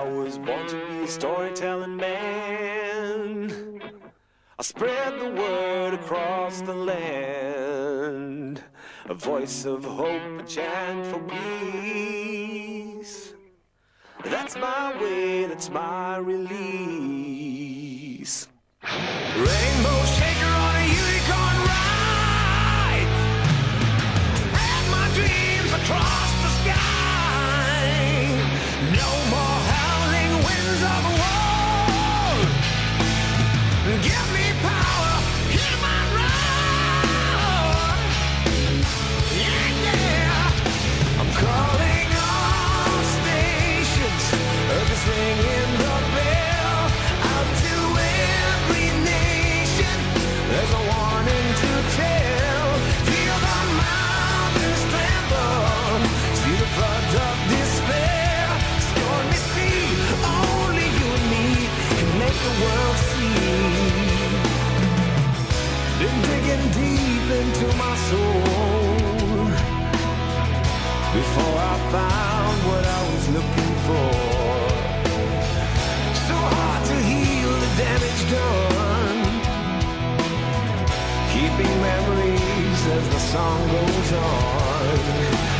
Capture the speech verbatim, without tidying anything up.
I was born to be a storytelling man. I spread the word across the land, a voice of hope, a chant for peace. That's my way, that's my release. Rainbow shaker on a unicorn ride, spread my dreams across the sky. No more howling winds of war. Give me power, hear my roar. Yeah, yeah. I'm calling all stations, just ringing the bell out to every nation. There's a warning to tell. Feel the mountains tremble, see the floods of despair. Stormy sea, only you and me can make the world see. Been digging deep into my soul before I found what I was looking for. So hard to heal the damage done, keeping memories as the song goes on.